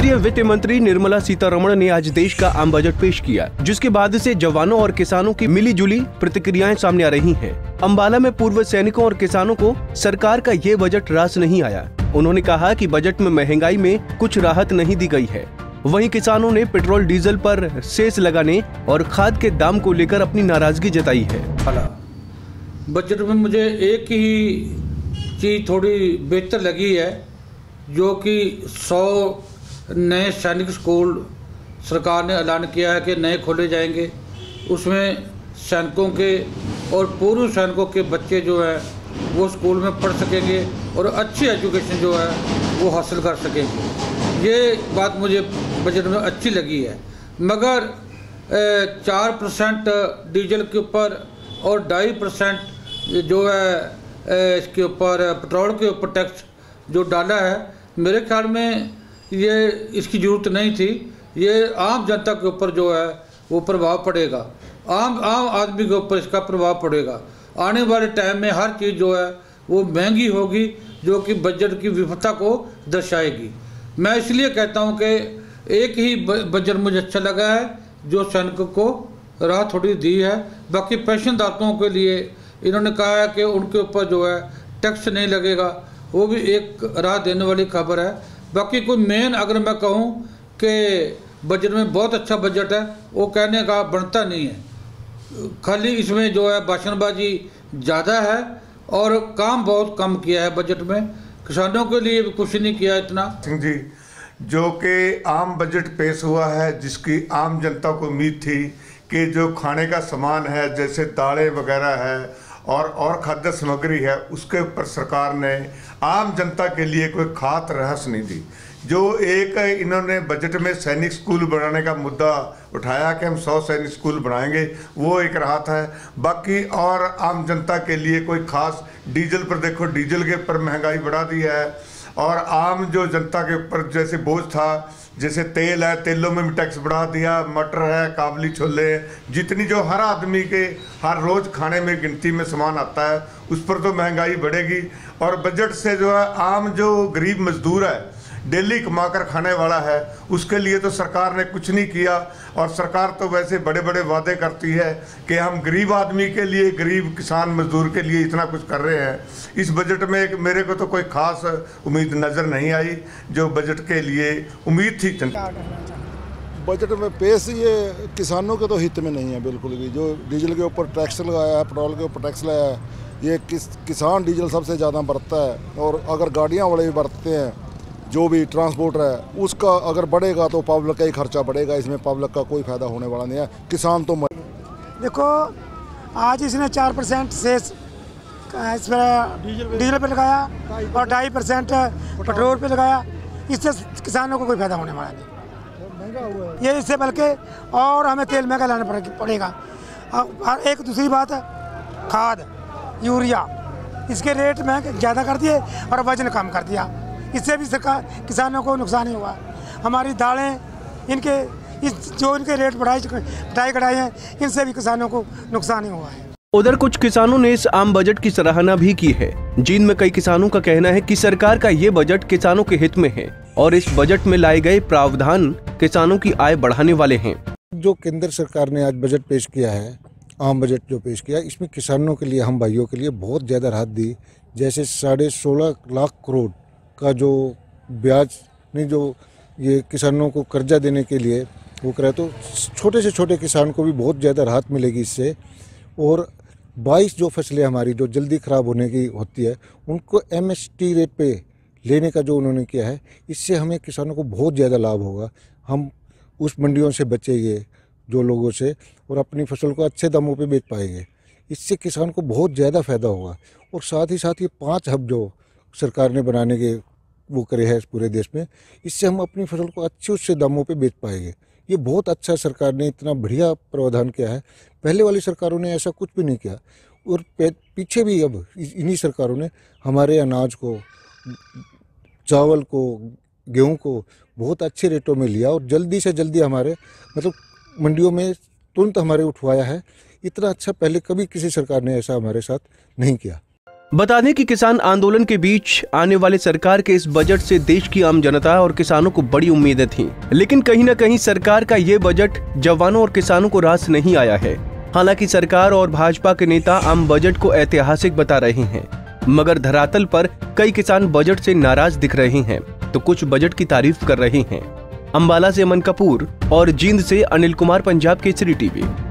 केंद्रीय वित्त मंत्री निर्मला सीतारमण ने आज देश का आम बजट पेश किया, जिसके बाद से जवानों और किसानों की मिली-जुली प्रतिक्रियाएं सामने आ रही हैं। अंबाला में पूर्व सैनिकों और किसानों को सरकार का ये बजट रास नहीं आया। उन्होंने कहा कि बजट में महंगाई में कुछ राहत नहीं दी गई है। वहीं किसानों ने पेट्रोल डीजल पर सेस लगाने और खाद के दाम को लेकर अपनी नाराजगी जताई है। बजट में मुझे एक ही चीज थोड़ी बेहतर लगी है, जो कि 100 नए सैनिक स्कूल सरकार ने ऐलान किया है कि नए खोले जाएंगे। उसमें सैनिकों के और पूर्व सैनिकों के बच्चे जो है वो स्कूल में पढ़ सकेंगे और अच्छी एजुकेशन जो है वो हासिल कर सकेंगे। ये बात मुझे बजट में अच्छी लगी है। मगर 4% डीजल के ऊपर और 2.5% जो है इसके ऊपर पेट्रोल के ऊपर टैक्स जो डाला है, मेरे ख्याल में ये इसकी ज़रूरत नहीं थी। ये आम जनता के ऊपर जो है वो प्रभाव पड़ेगा, आम आदमी के ऊपर इसका प्रभाव पड़ेगा। आने वाले टाइम में हर चीज़ जो है वो महंगी होगी, जो कि बजट की विफलता को दर्शाएगी। मैं इसलिए कहता हूँ कि एक ही बजट मुझे अच्छा लगा है, जो सैनिकों को राहत थोड़ी दी है। बाकी पेंशनधारकों के लिए इन्होंने कहा है कि उनके ऊपर जो है टैक्स नहीं लगेगा, वो भी एक राहत देने वाली खबर है। बाकी कोई मेन अगर मैं कहूँ कि बजट में बहुत अच्छा बजट है, वो कहने का बनता नहीं है। खाली इसमें जो है भाषणबाजी ज़्यादा है और काम बहुत कम किया है बजट में। किसानों के लिए भी कुछ नहीं किया इतना। सिंह जी, जो कि आम बजट पेश हुआ है, जिसकी आम जनता को उम्मीद थी कि जो खाने का सामान है जैसे दालें वगैरह है और खाद्य सामग्री है, उसके ऊपर सरकार ने आम जनता के लिए कोई खास रहस्य नहीं दी। जो एक इन्होंने बजट में सैनिक स्कूल बनाने का मुद्दा उठाया कि हम 100 सैनिक स्कूल बनाएंगे, वो एक राहत है। बाकी और आम जनता के लिए कोई खास, डीजल पर देखो, डीजल के ऊपर महंगाई बढ़ा दी है और आम जो जनता के ऊपर जैसे बोझ था, जैसे तेल है, तेलों में भी टैक्स बढ़ा दिया, मटर है, काबली छोले है, जितनी जो हर आदमी के हर रोज़ खाने में गिनती में सामान आता है, उस पर तो महंगाई बढ़ेगी। और बजट से जो है आम जो गरीब मजदूर है, डेली कमाकर खाने वाला है, उसके लिए तो सरकार ने कुछ नहीं किया। और सरकार तो वैसे बड़े बड़े वादे करती है कि हम गरीब आदमी के लिए, गरीब किसान मजदूर के लिए इतना कुछ कर रहे हैं। इस बजट में मेरे को तो कोई खास उम्मीद नज़र नहीं आई जो बजट के लिए उम्मीद थी। बजट में पेश ये किसानों के तो हित में नहीं है बिल्कुल भी। जो डीजल के ऊपर टैक्स लगाया है, पेट्रोल के ऊपर टैक्स लगाया है, ये किसान डीजल सबसे ज़्यादा बरतता है। और अगर गाड़ियाँ वाले भी बरतते हैं, जो भी ट्रांसपोर्टर है, उसका अगर बढ़ेगा तो पब्लिक का ही खर्चा बढ़ेगा। इसमें पब्लिक का कोई फायदा होने वाला नहीं है। किसान तो देखो, आज इसने 4% से इस पर डीजल पे लगाया और 2.5% पेट्रोल पे लगाया। इससे किसानों को कोई फायदा होने वाला नहीं। ये इससे बल्कि और हमें तेल महंगा लाना पड़ेगा। और एक दूसरी बात है, खाद, यूरिया, इसके रेट में ज़्यादा कर दिए और वजन कम कर दिया। इससे भी सरकार किसानों को नुकसान ही हुआ। हमारी दालें, जो इनके रेट बढ़ाई कढ़ाई हैं, इनसे भी किसानों को नुकसान ही हुआ है। उधर कुछ किसानों ने इस आम बजट की सराहना भी की है। जींद में कई किसानों का कहना है कि सरकार का ये बजट किसानों के हित में है और इस बजट में लाए गए प्रावधान किसानों की आय बढ़ाने वाले हैं। जो केंद्र सरकार ने आज बजट पेश किया है, आम बजट जो पेश किया, इसमें किसानों के लिए, हम भाइयों के लिए बहुत ज़्यादा राहत दी। जैसे 16.5 लाख करोड़ का जो ब्याज ने जो ये किसानों को कर्जा देने के लिए वो करा, तो छोटे से छोटे किसान को भी बहुत ज़्यादा राहत मिलेगी इससे। और 22 जो फसलें हमारी जो जल्दी ख़राब होने की होती है, उनको MST रेट पे लेने का जो उन्होंने किया है, इससे हमें किसानों को बहुत ज़्यादा लाभ होगा। हम उस मंडियों से बचेंगे जो लोगों से, और अपनी फसल को अच्छे दामों पे बेच पाएंगे। इससे किसान को बहुत ज़्यादा फ़ायदा होगा। और साथ ही ये 5 हब जो सरकार ने बनाने के वो करे हैं पूरे देश में, इससे हम अपनी फसल को अच्छे दामों पे बेच पाएंगे। ये बहुत अच्छा सरकार ने इतना बढ़िया प्रावधान किया है। पहले वाली सरकारों ने ऐसा कुछ भी नहीं किया। और पीछे भी अब इन्हीं सरकारों ने हमारे अनाज को, चावल को, गेहूं को बहुत अच्छे रेटों में लिया और जल्दी से जल्दी हमारे मंडियों में तुरंत हमारे उठवाया है। इतना अच्छा पहले कभी किसी सरकार ने ऐसा हमारे साथ नहीं किया। बता दें कि किसान आंदोलन के बीच आने वाले सरकार के इस बजट से देश की आम जनता और किसानों को बड़ी उम्मीदें थीं। लेकिन कहीं न कहीं सरकार का ये बजट जवानों और किसानों को रास नहीं आया है। हालांकि सरकार और भाजपा के नेता आम बजट को ऐतिहासिक बता रहे हैं, मगर धरातल पर कई किसान बजट से नाराज दिख रहे हैं तो कुछ बजट की तारीफ कर रहे हैं। अंबाला से अमन कपूर और जींद से अनिल कुमार, पंजाब केसरी टीवी।